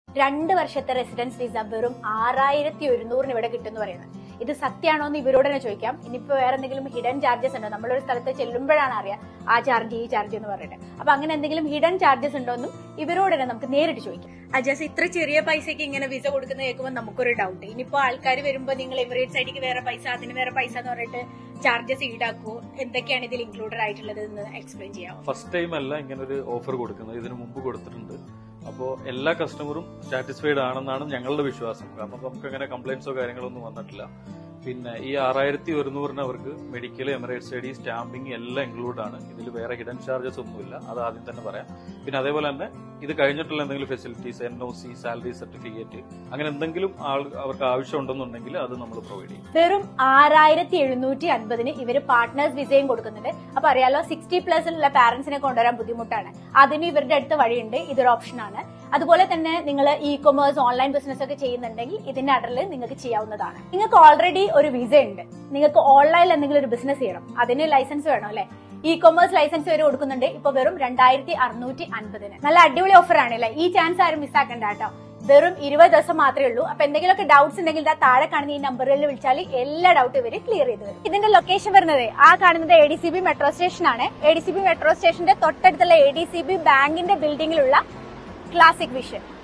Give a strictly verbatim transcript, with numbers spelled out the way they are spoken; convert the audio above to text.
രണ്ട് വർഷത്തെ residence visa വെറും ആറായിരത്തി ഒരുന്നൂറിന് ഇവിടെ കിട്ടുമെന്ന് പറയുന്നത്. ഇത് സത്യമാണോ എന്ന് ഇവരോട് തന്നെ ചോദിക്കാം. ഇനിയിപ്പോ വേറെ എന്തെങ്കിലും ഹിഡൻ ചാർജസ് ഉണ്ടോ? നമ്മളൊരു സ്ഥലത്ത് ചെല്ലുമ്പോഴാണ് അറിയാം ആ ചാർജ് ഈ ചാർജ് എന്ന് പറഞ്ഞിട്ട്. അപ്പൊ അങ്ങനെ എന്തെങ്കിലും ഹിഡൻ ചാർജസ് ഉണ്ടോ എന്നും ഇവരോട് തന്നെ നമുക്ക് നേരിട്ട് ചോദിക്കാം. അജാസ്, ഇത്ര ചെറിയ പൈസക്ക് ഇങ്ങനെ വിസ കൊടുക്കുന്ന കേൾക്കുമ്പോൾ നമുക്കൊരു ഡൗട്ട്. ഇനിയിപ്പോ ആൾക്കാർ വരുമ്പോൾ നിങ്ങൾ എമിറേറ്റ്സ് ഐഡിക്ക് വേറെ പൈസ, അതിന് വേറെ പൈസ എന്ന് പറഞ്ഞിട്ട് ചാർജസ് ഈടാക്കുമോ? എന്തൊക്കെയാണ് ഇതിൽ ഇൻക്ലൂഡഡ് ആയിട്ടുള്ളത് എന്ന് എക്സ്പ്ലെയിൻ ചെയ്യാമോ? ഫസ്റ്റ് ടൈം അല്ല ഇങ്ങനെ ഒരു ഓഫർ കൊടുക്കുന്നത്, ഇതിനു മുമ്പ് കൊടുത്തിട്ടുണ്ട്. അപ്പോൾ എല്ലാ കസ്റ്റമറും സാറ്റിസ്ഫൈഡ് ആണെന്നാണ് ഞങ്ങളുടെ വിശ്വാസം. കാരണം നമുക്ക് അങ്ങനെ കംപ്ലൈന്റ്സോ കാര്യങ്ങളൊന്നും വന്നിട്ടില്ല. പിന്നെ ഈ ആറായിരത്തി ഒരുന്നൂറിന് അവർക്ക് medical, Emirates I D, stamping എല്ലാം ഇൻക്ലൂഡ് ആണ്. ഇതിൽ വേറെ ഹിഡൻ ചാർജസ് ഒന്നുമില്ല, അത് ആദ്യം തന്നെ പറയാം. പിന്നെ അതേപോലെ തന്നെ ഇത് കഴിഞ്ഞിട്ടുള്ള എന്തെങ്കിലും facilities, N O C, salary certificate, അങ്ങനെ എന്തെങ്കിലും ആൾ അവർക്ക് ആവശ്യമുണ്ടെന്നുണ്ടെങ്കിൽ അത് നമ്മൾ പ്രൊവൈഡ് ചെയ്യും. വെറും ആറായിരത്തി എഴുന്നൂറ്റി അൻപതിന് ഇവര് പാർട്ട്നേഴ്സ് വിസയും കൊടുക്കുന്നുണ്ട്. അപ്പൊ അറിയാലോ, സിക്സ്റ്റി പ്ലസ് ഉള്ള പാരന്റ്സിനെ കൊണ്ടുവരാൻ ബുദ്ധിമുട്ടാണ്. അതിന് ഇവരുടെ അടുത്ത് വഴിയുണ്ട്, ഇതൊരു ഓപ്ഷനാണ്. അതുപോലെ തന്നെ നിങ്ങൾ ഇ കൊമേഴ്സ്, ഓൺലൈൻ ബിസിനസ് ഒക്കെ ചെയ്യുന്നുണ്ടെങ്കിൽ ഇതിന്റെ അണ്ടറിൽ നിങ്ങൾക്ക് ചെയ്യാവുന്നതാണ്. നിങ്ങൾക്ക് ഓൾറെഡി ഒരു വിസ ഉണ്ട്, നിങ്ങൾക്ക് ഓൺലൈനിൽ എന്തെങ്കിലും ഒരു ബിസിനസ് ചെയ്യണം, അതിന് ലൈസൻസ് വേണം അല്ലെ? ഇ കൊമേഴ്സ് ലൈസൻസ് വരെ കൊടുക്കുന്നുണ്ട്. ഇപ്പൊ വെറും രണ്ടായിരത്തി അറുന്നൂറ്റി അൻപതിന്. നല്ല അടിപൊളി ഓഫർ ആണ് അല്ലെ? ഈ ചാൻസ് ആരും മിസ്സാക്കണ്ട കേട്ടോ. വെറും ഇരുപത് ദിവസം മാത്രമേ ഉള്ളൂ. അപ്പൊ എന്തെങ്കിലുമൊക്കെ ഡൗട്ട്സ് ഉണ്ടെങ്കിൽ ഇതാ താഴെ കാണുന്ന ഈ നമ്പറുകളിൽ വിളിച്ചാൽ എല്ലാ ഡൗട്ടും ഇവര് ക്ലിയർ ചെയ്ത് തരും. ഇതിന്റെ ലൊക്കേഷൻ വരുന്നത് ആ കാണുന്നത് A D C B metro station ആണ്. A D C B metro സ്റ്റേഷന്റെ തൊട്ടടുത്തുള്ള എ ഡി സി ബി ബാങ്കിന്റെ ബിൽഡിംഗിലുള്ള ക്ലാസിക് വിഷൻ.